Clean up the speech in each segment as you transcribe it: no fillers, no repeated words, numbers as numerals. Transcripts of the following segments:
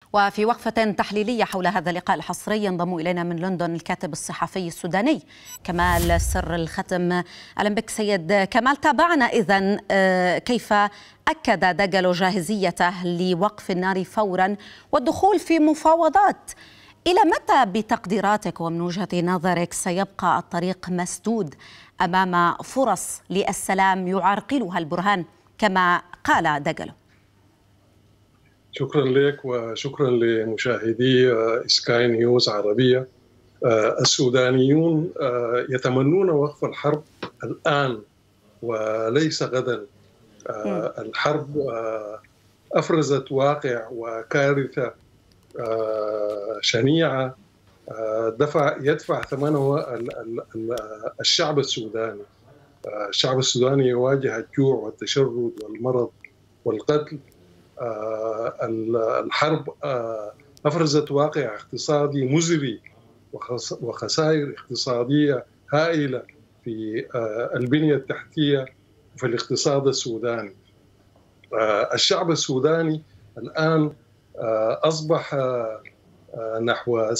وفي وقفة تحليلية حول هذا اللقاء الحصري ينضم إلينا من لندن الكاتب الصحفي السوداني كمال سر الختم. أهلا بك سيد كمال. تابعنا إذن كيف أكد دجلو جاهزيته لوقف النار فورا والدخول في مفاوضات. إلى متى بتقديراتك ومن وجهة نظرك سيبقى الطريق مسدود أمام فرص للسلام يعرقلها البرهان كما قال دجلو؟ شكرا لك وشكرا لمشاهدي سكاي نيوز عربية. السودانيون يتمنون وقف الحرب الآن وليس غدا. الحرب أفرزت واقع وكارثة شنيعة يدفع ثمنه الشعب السوداني. الشعب السوداني يواجه الجوع والتشرد والمرض والقتل. الحرب أفرزت واقع اقتصادي مزري وخسائر اقتصادية هائلة في البنية التحتية وفي الاقتصاد السوداني. الشعب السوداني الآن أصبح نحو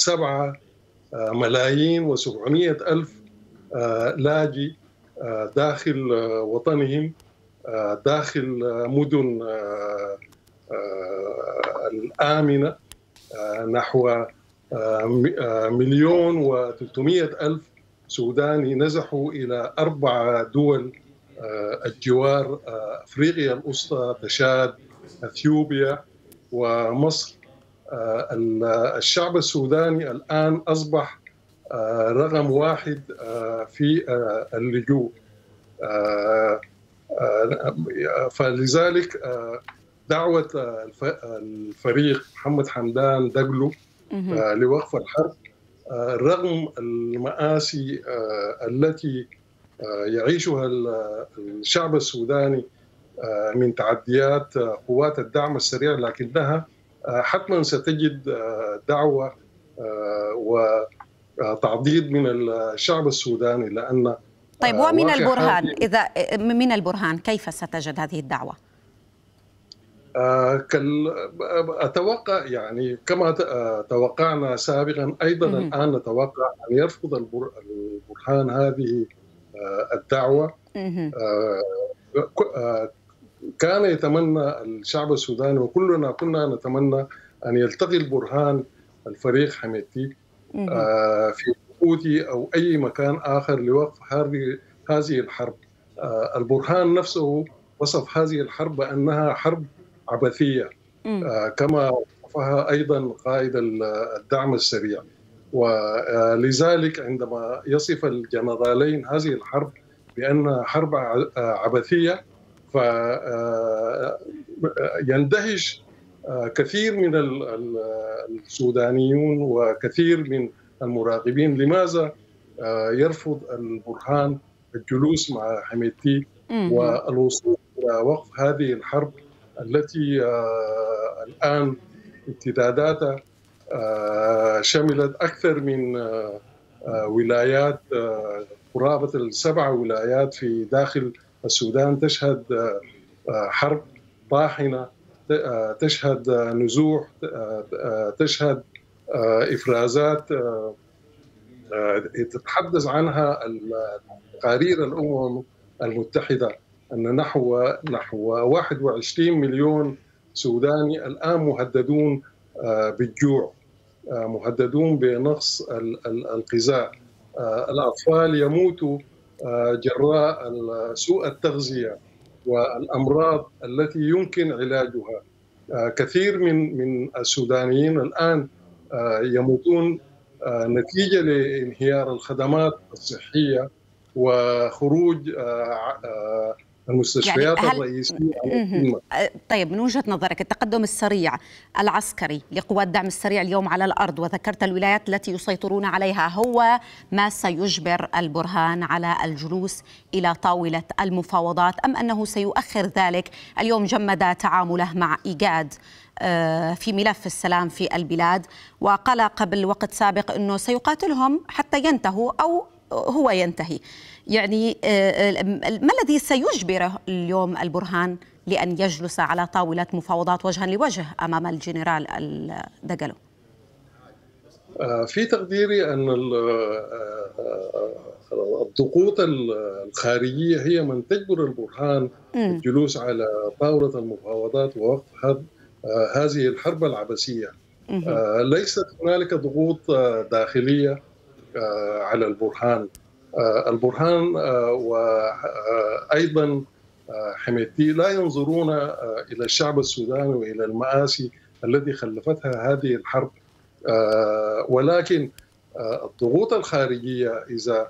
7,700,000 لاجئ داخل وطنهم، داخل مدن الآمنة. نحو 1,300,000 سوداني نزحوا إلى 4 دول الجوار: أفريقيا الوسطى، تشاد، أثيوبيا ومصر. الشعب السوداني الآن أصبح رقم 1 في اللجوء. فلذلك دعوة الفريق محمد حمدان دجلو لوقف الحرب رغم المآسي التي يعيشها الشعب السوداني من تعديات قوات الدعم السريع، لكنها حتما ستجد دعوة وتعضيد من الشعب السوداني. لأن طيب ومن البرهان، إذا من البرهان كيف ستجد هذه الدعوة؟ أتوقع يعني كما توقعنا سابقا أيضا الآن نتوقع أن يرفض البرهان هذه الدعوة. كان يتمنى الشعب السوداني وكلنا كنا نتمنى أن يلتقي البرهان الفريق حميدتي في جيبوتي أو أي مكان آخر لوقف هذه الحرب. البرهان نفسه وصف هذه الحرب بأنها حرب عبثية، كما وصفها أيضا قائد الدعم السريع. ولذلك عندما يصف الجنرالين هذه الحرب بأنها حرب عبثية فيندهش كثير من السودانيون وكثير من المراقبين. لماذا يرفض البرهان الجلوس مع حميدتي والوصول إلى وقف هذه الحرب التي الآن امتداداتها شملت أكثر من ولايات، قرابة 7 ولايات في داخل السودان تشهد حرب طاحنة، تشهد نزوح، تشهد إفرازات تتحدث عنها تقارير الأمم المتحدة أن نحو 21 مليون سوداني الآن مهددون بالجوع، مهددون بنقص الغذاء. الأطفال يموتوا جراء سوء التغذية والأمراض التي يمكن علاجها. كثير من السودانيين الآن يموتون نتيجة لانهيار الخدمات الصحية وخروج المستشفيات يعني الرئيسية. طيب من وجهة نظرك التقدم السريع العسكري لقوات الدعم السريع اليوم على الأرض، وذكرت الولايات التي يسيطرون عليها، هو ما سيجبر البرهان على الجلوس إلى طاولة المفاوضات أم أنه سيؤخر ذلك؟ اليوم جمد تعامله مع إيجاد في ملف السلام في البلاد، وقال قبل وقت سابق أنه سيقاتلهم حتى ينتهوا أو هو ينتهي. يعني ما الذي سيجبره اليوم البرهان لأن يجلس على طاولة مفاوضات وجها لوجه أمام الجنرال داغالو؟ في تقديري أن الضغوط الخارجية هي من تجبر البرهان الجلوس على طاولة المفاوضات ووقف هذه الحرب العبثية. ليست هنالك ضغوط داخلية على البرهان. البرهان وأيضا حميدتي لا ينظرون إلى الشعب السوداني وإلى المآسي التي خلفتها هذه الحرب، ولكن الضغوط الخارجية إذا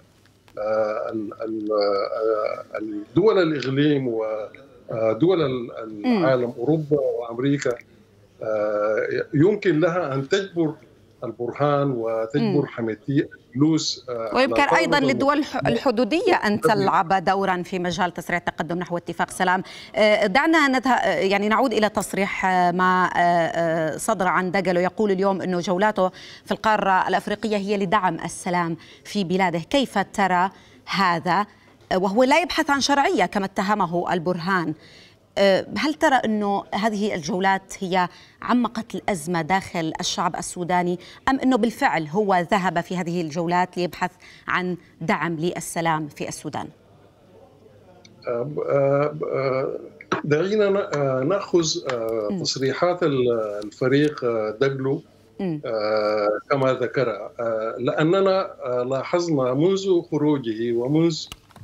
الدول الإقليم ودول العالم أوروبا وأمريكا يمكن لها أن تجبر البرهان وتجبر حميدتي الجلوس. ويمكن أيضا للدول الحدودية أن تلعب دورا في مجال تسريع التقدم نحو اتفاق سلام. دعنا يعني نعود إلى تصريح ما صدر عن داغالو، يقول اليوم أنه جولاته في القارة الأفريقية هي لدعم السلام في بلاده. كيف ترى هذا وهو لا يبحث عن شرعية كما اتهمه البرهان؟ هل ترى أنه هذه الجولات هي عمقت الأزمة داخل الشعب السوداني، أم أنه بالفعل هو ذهب في هذه الجولات ليبحث عن دعم للسلام في السودان؟ دعينا نأخذ تصريحات الفريق داغالو كما ذكر، لأننا لاحظنا منذ خروجه ومنذ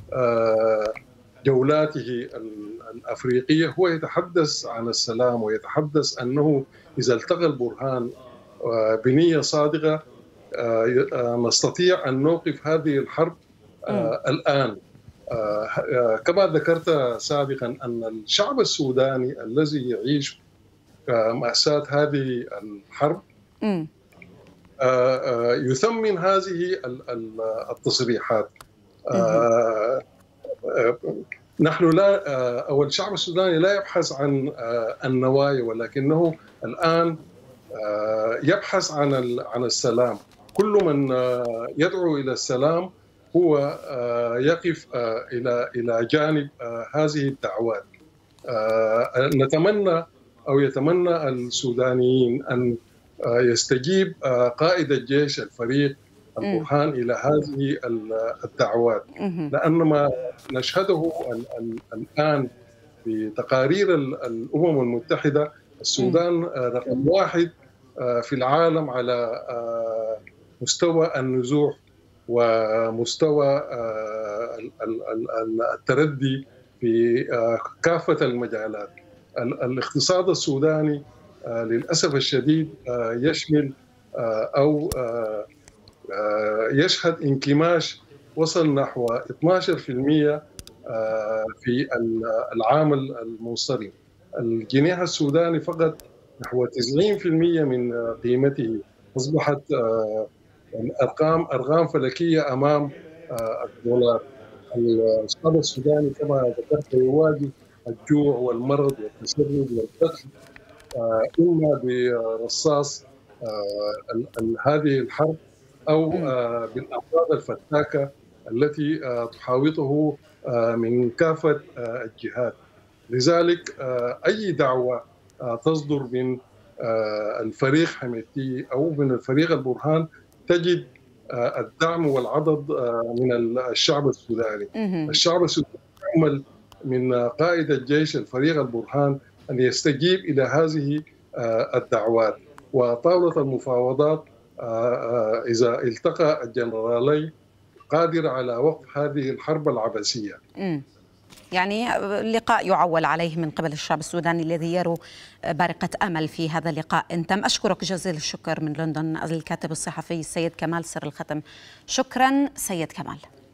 جولاته الأفريقية هو يتحدث عن السلام، ويتحدث أنه إذا التقى البرهان بنية صادقة نستطيع أن نوقف هذه الحرب الآن. كما ذكرت سابقا أن الشعب السوداني الذي يعيش مأساة هذه الحرب يثمن هذه التصريحات. نحن لا أو الشعب السوداني لا يبحث عن النوايا، ولكنه الآن يبحث عن السلام. كل من يدعو إلى السلام هو يقف إلى جانب هذه الدعوات. نتمنى أو يتمنى السودانيين أن يستجيب قائد الجيش الفريق البرهان إلى هذه الدعوات، لأن ما نشهده الآن بتقارير الأمم المتحدة السودان رقم 1 في العالم على مستوى النزوح ومستوى التردي في كافة المجالات. الاقتصاد السوداني للأسف الشديد يشمل أو يشهد انكماش وصل نحو 12% في العام المنصرم. الجنيه السوداني فقط نحو 90% من قيمته. أصبحت أرقام فلكية أمام الدولار. الشعب السوداني كما ذكرت يواجه الجوع والمرض والتشرد والقتل، إما برصاص هذه الحرب أو بالأمراض الفتاكة التي تحاوطه من كافة الجهات. لذلك أي دعوة تصدر من الفريق حميدتي أو من الفريق البرهان تجد الدعم والعضد من الشعب السوداني. الشعب السوداني يأمل من قائد الجيش الفريق البرهان أن يستجيب إلى هذه الدعوات، وطاولة المفاوضات إذا التقى الجنرالي قادر على وقف هذه الحرب العبثية. يعني لقاء يعول عليه من قبل الشعب السوداني الذي يروا بارقة أمل في هذا اللقاء. تم. أشكرك جزيل الشكر من لندن الكاتب الصحفي السيد كمال سر الختم. شكرا سيد كمال.